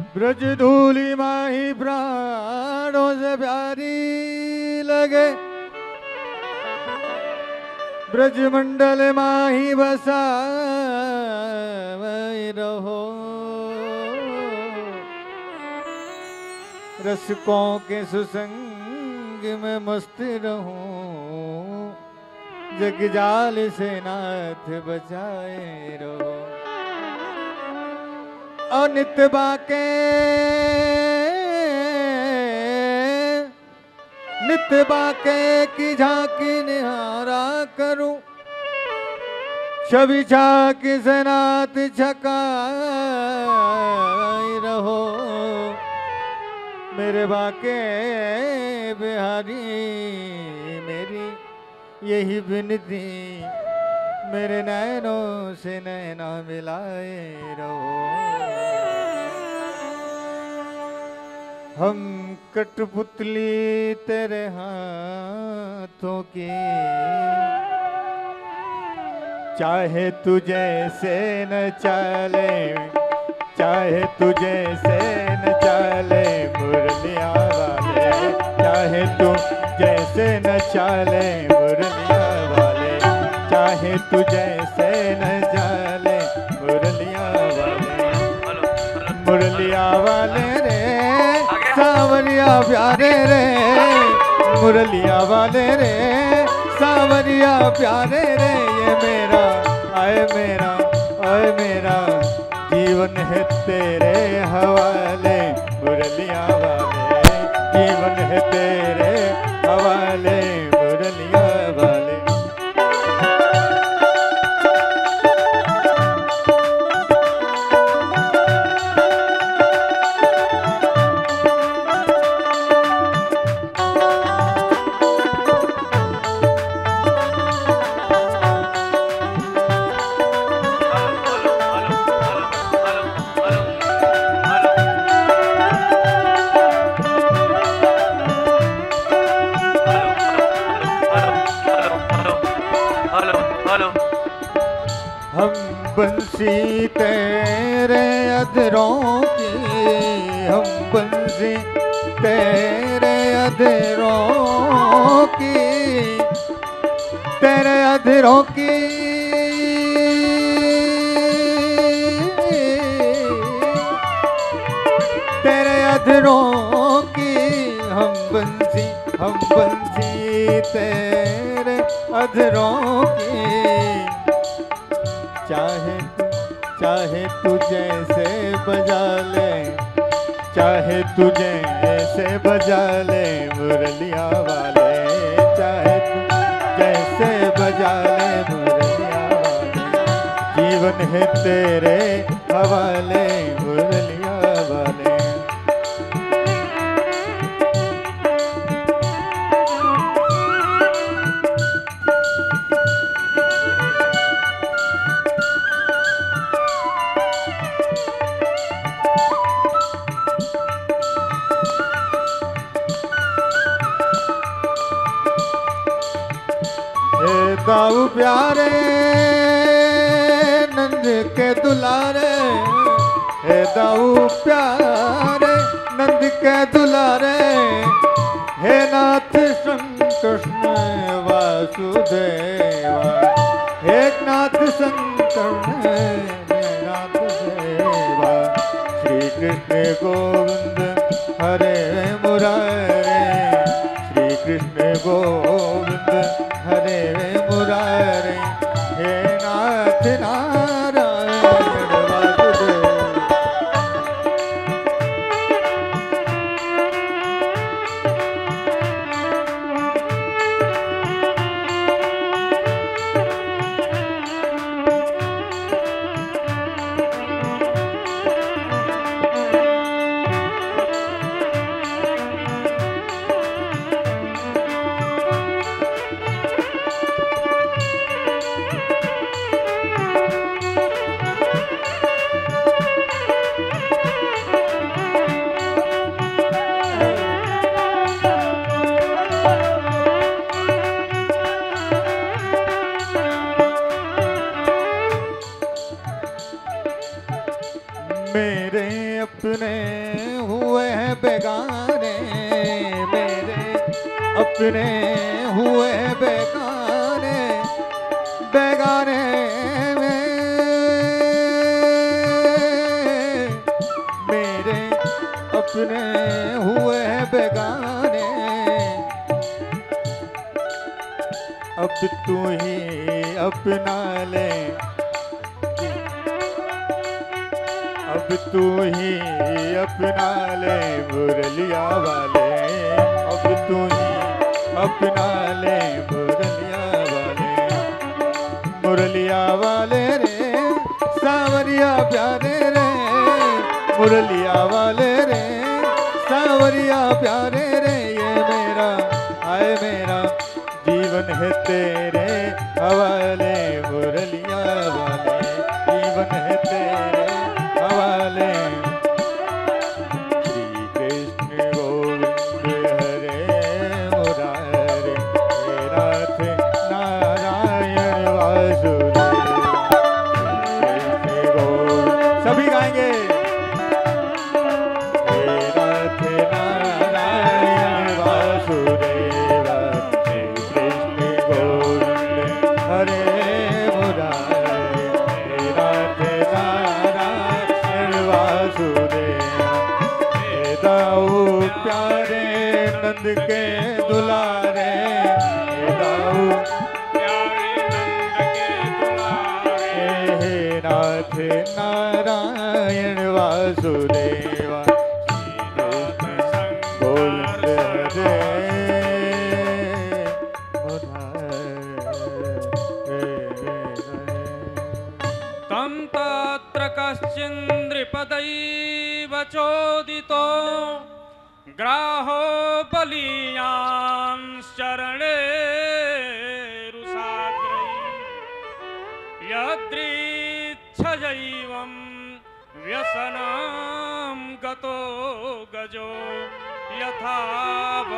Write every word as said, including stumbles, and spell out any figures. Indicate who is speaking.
Speaker 1: ब्रज धूली माही प्राणों से प्यारी लगे, ब्रज मंडल माही बसा रहो। रसिकों के सुसंग में मस्त रहूं, जग जाल से नाथ बचाए रहो। अनित बाके नित बाके की झांकी निहारा करूं, छवि झांकी से नाथ छकाए रहो। मेरे बाके बिहारी मेरी यही विनती, मेरे नैनों से नैना मिलाए रहो। हम कठपुतली तेरे हाथों की, चाहे तुझे से न चले, चाहे तुझे से न चले मुरलिया वाले, चाहे तू जैसे न चले मुरलिया वाले, चाहे तू जैसे न चले मुरलिया वाले। मुरलिया वाले रे सावरिया प्यारे रे, मुरलिया वाले रे सावरिया प्यारे रे। ये मेरा आए मेरा आए मेरा जीवन है तेरे हवाले, मुरलिया वाले जीवन है तेरे हवाले, मुरलिया वाले। हम बंसी तेरे अधरों की, हम बंसी तेरे अधरों की, तेरे अधरों की, तेरे अधरों की। हम बंसी हम बंसी तेरे अधरों की, चाहे तू चाहे तू जैसे बजा ले, चाहे तू जैसे बजा ले मुरलिया वाले, चाहे तू जैसे बजा ले मुरलिया वाले। जीवन है तेरे हवाले, मुरलिया वाले। दाऊ प्यारे नंद के दुलारे, हे दाऊ प्यारे नंद के दुलारे, हे नाथ संकृष्ण वासुदेवा, हे नाथ संकृष्ण नाथ देवा। श्री कृष्ण गोविंद हरे मुरारे, श्री कृष्ण गोविंद हरे मुरारे, हे नाथ नारायण वासुदेव। मेरे अपने हुए हैं बेगाने, मेरे अपने हुए हैं बेगाने, बेगाने में मेरे अपने हुए हैं बेगाने। अब तू ही अपना ले, अब तू ही अपना ले मुरलिया वाले, अब तू ही अपना ले मुरलिया वाले, मुरलिया वाले रे सावरिया प्यारे रे, मुरलिया वाले रे सावरिया प्यारे रे। ये मेरा आए मेरा जीवन है तेरे हवाले, मुरलिया वाले जीवन है तेरे हवाले। श्री कृष्ण गोविंद हरे मुरारे, हे नाथ नारायण वासुदेव। कृष्ण गोविंद सभी गाएंगे। हे नाथ नारायण वासुदेव, श्री कृष्ण गोविंद हरे मुरारे, हे नाथ नारायण वासुदेव। हे दाऊ प्यारे नंद के दुलारे, हे दाऊ प्यारे नंद के दुलारे, हे नाथ नारायण वासुदेव। श्री कृष्ण गोविंद हरे
Speaker 2: तं तत्र कश्चिन्द्रिपदैव चोदितो ग्राहो बलीयाश्चरणेरुसाग्रैः यदृच्छजैवं व्यसनं गतो गजो यथा